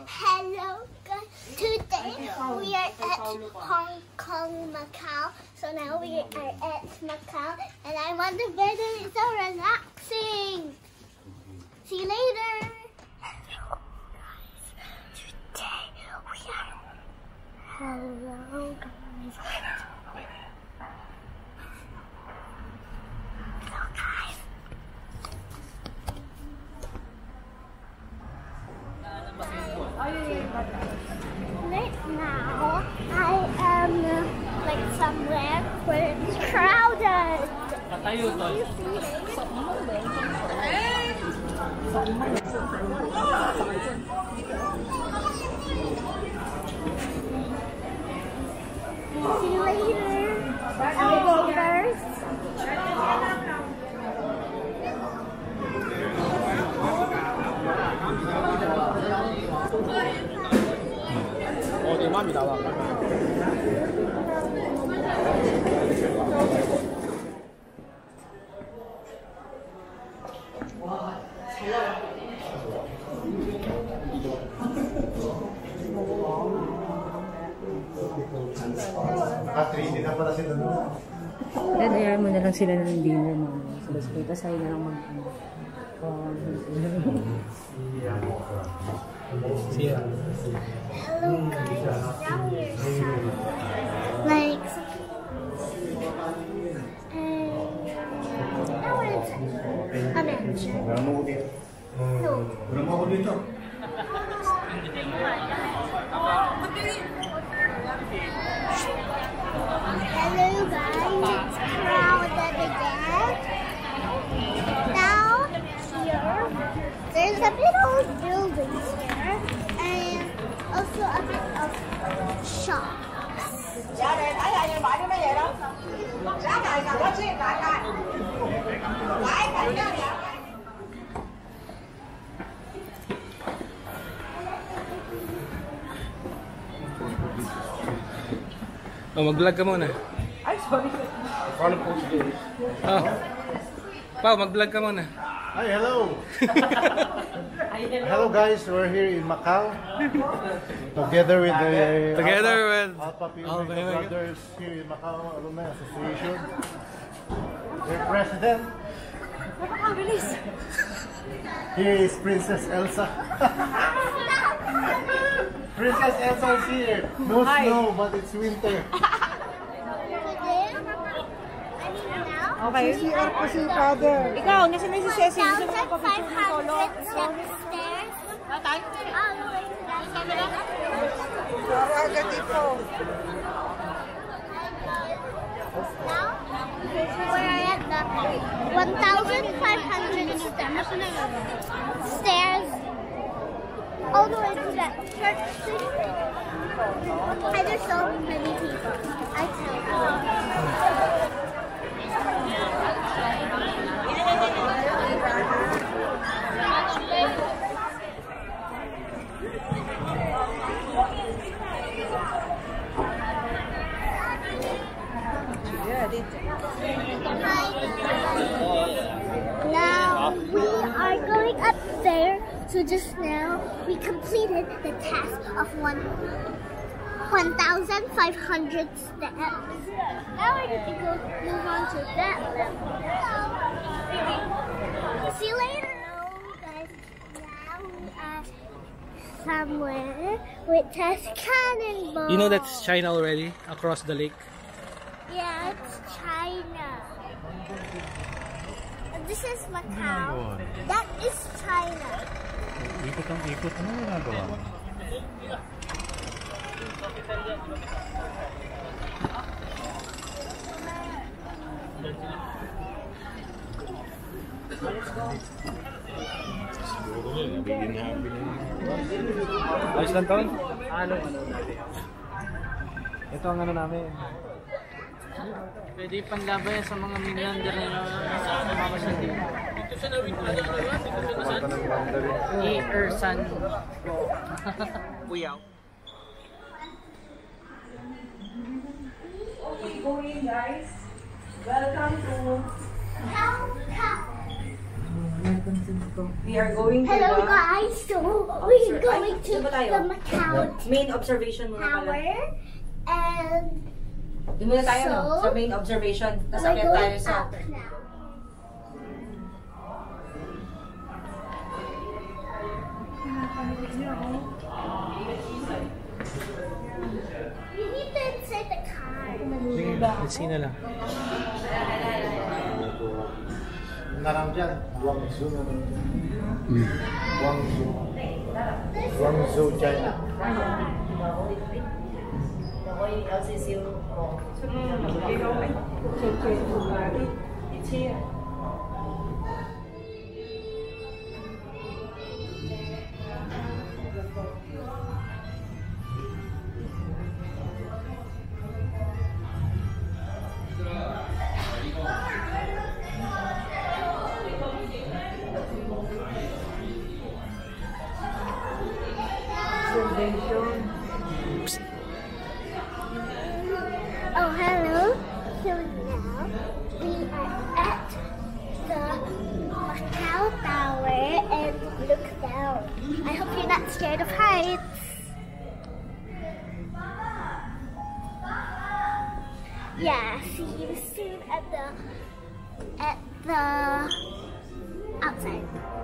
Hello guys, today we are at Hong Kong, Macau. So now we are at Macau and I'm on the bed and it's so relaxing. See you later. Hello guys, today we are... Hello guys. Right now, I am like somewhere where it's crowded. See you later, alligators. Mami daw. Naka-3D na pala sila doon. Hayaan mo na lang sila ng dinner, mama. Sila tapos tayo na lang mag-ano. Hello guys, now we're like now we're a mansion. No. Hello guys, it's crowded again. Now here, there's a bit of buildings here and also a bit of shops. Oh, mag-vlog ka muna. Ay, sorry. Paano po siya? Oh. Pao, mag-vlog ka muna. Hi, hello. Hello guys, we're here in Macau. Together with the Alpha Brothers here in Macau Alumni Association. Their president. Here is Princess Elsa. Princess Elsa is here. No snow, but it's winter. Okay. CR po si Father. Ikaw, nasa na si Cecil? Gusto mo kapapicture ng solo? Stairs. Atay? Agad ito. Now, we're at the 1,500 stairs all the way to that church. And there's so many people. I tell you. Now we are going up there. So just now we completed the task of 1,500 steps. Now we're going to move on to that level. See you later. Hello guys. Now we are somewhere with test cannonball. You know that's China already, across the lake? Yeah, it's China. This is Macau. That is China. Ikot ang ikot. Ano ginagawa? Ayos lang taon? Ano? Ito ang ano namin. Pwede panlaban sa mga Mainlander na mamasyal din. Ersan. Puyaw. Keep going guys. Welcome to Macau. We are going to Hello the guys, so we're going to the Macau main observation muna Tower pala. and Doon muna tayo no? So, Sa main observation. Tapos we're akyat tayo going sa... up now. We need to insert the car. Sige, let's see na lang. Naram dyan, Guangzhou. Guangzhou. Guangzhou, China. Oh, hello. So now we are at the Macau Tower and look down. I hope you're not scared of heights. Yeah, see you soon at the outside.